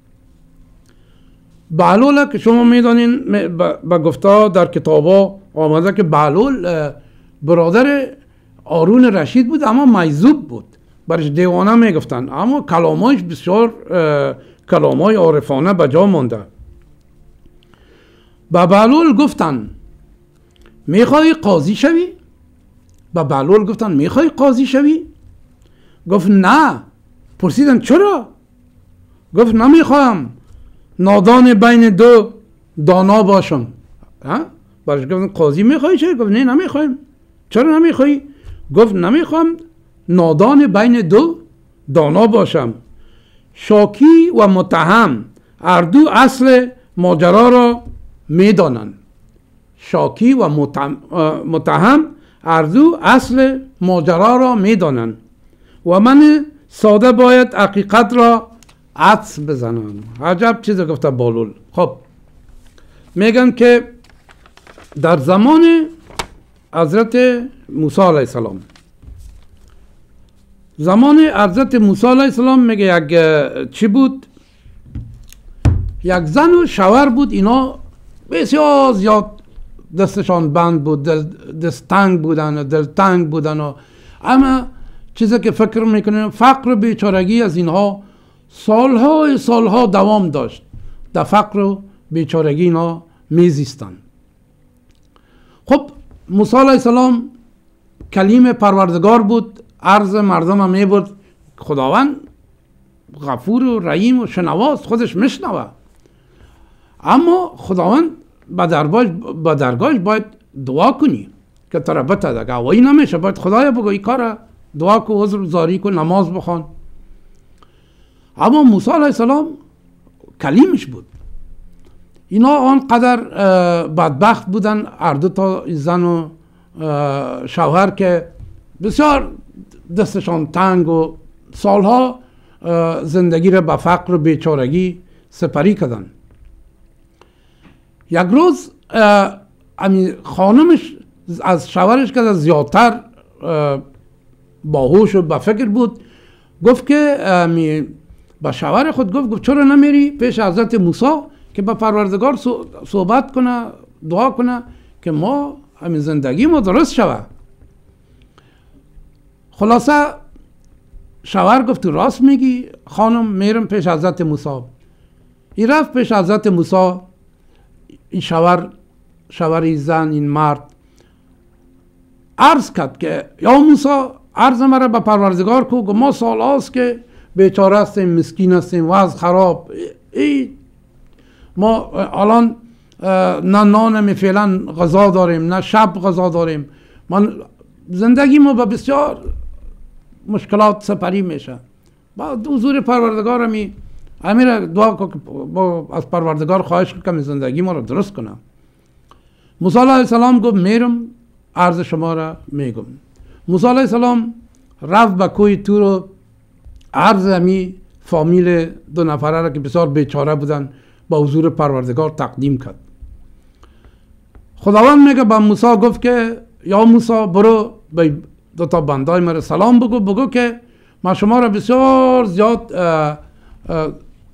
بهلول که شما میدانین به گفتار در کتابا آمده که بهلول برادر هارون رشید بود، اما مجذوب بود، برش دیوانه میگفتن، اما کلامایش بسیار کلامای عارفانه به جا مانده. به بهلول گفتن میخوای قاضی شوی؟ به بهلول گفتن میخوای قاضی شوی؟ گفت نه. پرسیدن چرا؟ گفت نمیخوام نادان بین دو دانا باشم. برش گفتن قاضی میخوای چه؟ گفت نه نمیخوایم. چرا نمیخوای؟ گفت نمیخوام نادان بین دو دانا باشم. شاکی و متهم هر دو اصل ماجرا را میدانند. شاکی و متهم هر دو اصل ماجرا را میدانند و من ساده باید حقیقت را عطس بزنم. عجب چیز گفته بهلول. خب میگن که در زمان حضرت موسی علیه السلام، زمان حضرت موسی علیه السلام میگه یک چی بود، یک زن و شوهر بود، اینا بسیار زیاد دستشان بند بود، دل دست تنگ بودن و دل تنگ بودن و اما چیزی که فکر میکنیم فقر و بیچارگی از اینها سالهای سالها دوام داشت. در فقر و بیچارگی اینا میزیستن. خب موسی علیه السلام کلیم پروردگار بود، عرض مردم هم میبرد. خداوند غفور و رحیم و شنواست، خودش میشنوه، اما خداوند با درگاهش با درگاهش باید دعا کنی که تو را بته. دیگه وای نمیشه، باید خدایا بگو این کار دعا کو، عذر زاری کو، نماز بخوان. اما موسی علیه السلام کلیمش بود. اینا آنقدر بدبخت بودن، هر دو تا زن و شوهر، که بسیار دستشان تنگ و سالها زندگی را به فقر و بیچارگی سپری کردن. یک روز خانمش از شوهرش که زیادتر باهوش و به فکر بود، گفت که به شوهر خود گفت گفت چرا نمیری پیش حضرت موسی که با پروردگار صحبت کنه، دعا کنه که ما همین زندگی ما درست شوه. خلاصه شوهر گفت تو راست میگی خانم، میرم پیش حضرت موسی. این رفت پیش حضرت موسی. این شوهر شوهر این زن، این مرد عرض کرد که یا موسی، عرض مرا به پروردگار کو که ما سال هاست که بیچاره هستیم، مسکین هستیم، وضع خراب، ای ما الان نه نان فعلا غذا داریم، نه شب غذا داریم، من زندگی ما با بسیار مشکلات سپری میشه. با حضور پروردگار همی امیر دعا کو که با از پروردگار خواهش کنم زندگی ما رو درست کنم. موسی علیه السلام گفت میرم عرض شما را میگم. موسی علیه السلام رفت به کوه تور و عرض همی فامیل دو نفره را که بسیار بیچاره بودن با حضور پروردگار تقدیم کرد. خداوند میگه به موسی گفت که یا موسی برو به دو تا بندای مرا سلام بگو، بگو که ما شما را بسیار زیاد اه اه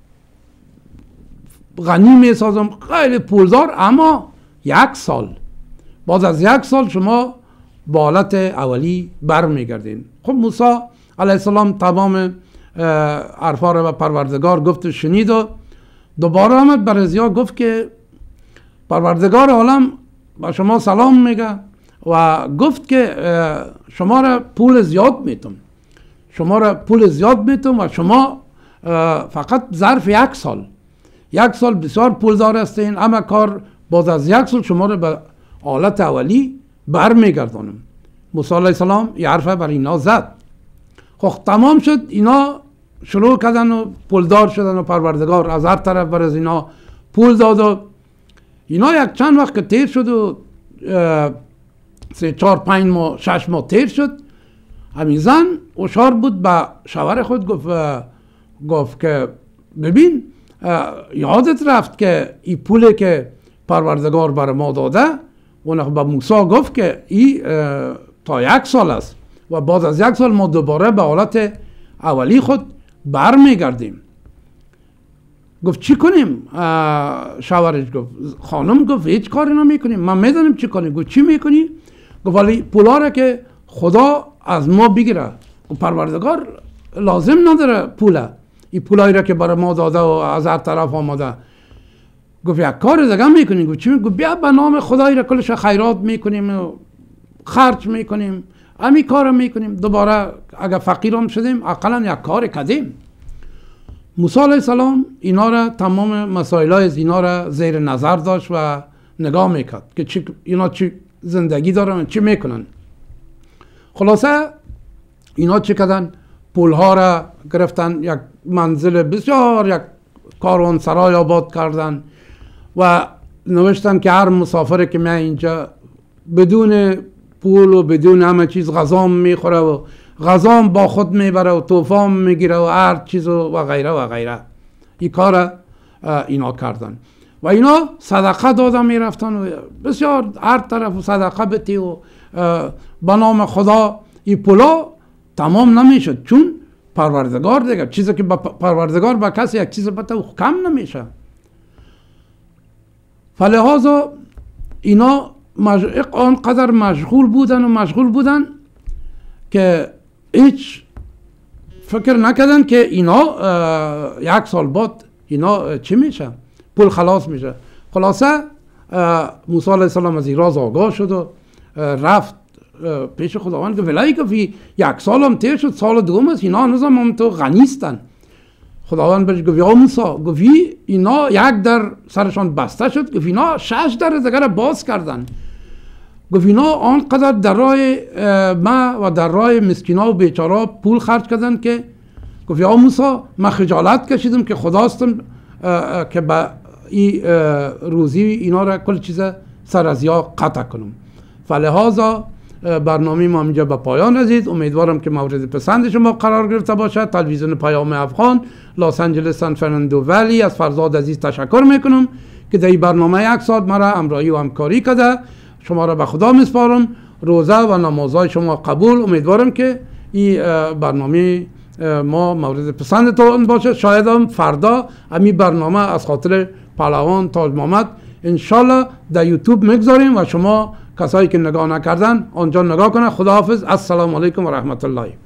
غنی می سازم، خیلی پولدار، اما یک سال بعد از یک سال شما با حالت اولی بر میگردین. خب موسی علیه السلام تمام حرفا را به پروردگار گفت و شنید و دوباره آمد به رضیا گفت که پروردگار عالم با شما سلام میگه و گفت که شما را پول زیاد میتم، شما را پول زیاد میتم و شما فقط ظرف یک سال یک سال بسیار پولدار هستین، اما کار باز از یک سال شما را به حالت اولی برمیگردانم. موسی علیه السلام یه حرف بر اینا زد. خب تمام شد، اینا شروع کردن و پولدار شدن و پروردگار از هر طرف بر از اینا پول داد و اینا یک چند وقت که تیر شد و سه چهار پنج ماه شش ماه تیر شد، همین زن هوشیار بود به شوهر خود گفت گفت که ببین یادت رفت که این پولی که پروردگار بر ما داده، اون به موسی گفت که این تا یک سال است و بعد از یک سال ما دوباره به حالت اولی خود برمیگردیم. گفت چی کنیم؟ شوهرش گفت خانم گفت هیچ کاری نمیکنیم، من میدونم چی کنیم. گفت چی میکنی؟ گفت ولی پولا را که خدا از ما بگیره. گفت پروردگار لازم نداره پوله، این پولایی را که برای ما داده و از هر طرف آمده. گفت یک کار دیگه میکنیم. گفت چی میکنیم؟ گفت بیا به نام خدای را کلش خیرات میکنیم و خرج میکنیم، همین کار میکنیم، دوباره اگر فقیرم شدیم اقلا یک کار کردیم. موسی علیه السلام اینا را تمام مسائل های اینا را زیر نظر داشت و نگاه میکرد که چی اینا چی زندگی دارن، چی میکنن. خلاصه اینا چی کردن؟ پول ها را گرفتن، یک منزل بسیار یک کاروان سرای آباد کردن و نوشتن که هر مسافر که میاد اینجا بدون پول و بدون همه چیز غذا میخوره و غذا با خود میبره و تحفه میگیره و هر چیز و غیره و غیره. این کار اینا کردن و اینا صدقه داده میرفتن و بسیار هر طرف صدقه بتی و به نام خدا. این پولا تمام نمیشد چون پروردگار دیگه چیزی که پروردگار با کسی یک چیز بته کم نمیشه. فلهذا اینا مج... آنقدر مشغول بودن و مشغول بودن که هیچ فکر نکردن که اینا یک سال بعد اینا چی میشه؟ پول خلاص میشه. خلاصه موسی علیه السلام از این راز آگاه شد و رفت پیش خداوند که ولایی که یک سال هم تیر شد، سال دوم است، اینا هنوز هم تو غنیستن. خداوند بهش گفت یا موسی، گفت اینا یک در سرشان بسته شد، گفت اینا شش در دیگر باز کردن. گفت اینا آنقدر در راه ما و در راه مسکینا و بیچارا پول خرج کردن که گفت یا موسی من خجالت کشیدم که خداستم که با این روزی اینا را کل چیز سر از یا قطع کنم. فلهذا برنامه ما اینجا به پایان رسید. امیدوارم که مورد پسند شما قرار گرفته باشد. تلویزیون پیام افغان لس آنجلس سان فرناندو ولی از فرزاد عزیز تشکر میکنم که در این برنامه یک ساعت مرا همراهی و همکاری کرده. شما را به خدا میسپارم. روزه و نمازهای شما قبول. امیدوارم که این برنامه ما مورد پسندتون باشه. شاید هم فردا همین برنامه از خاطر پهلوان تاج محمد انشالله در یوتیوب میگذاریم و شما کسایی که نگاه نکردن آنجا نگاه کنه. خداحافظ. السلام علیکم و رحمت الله.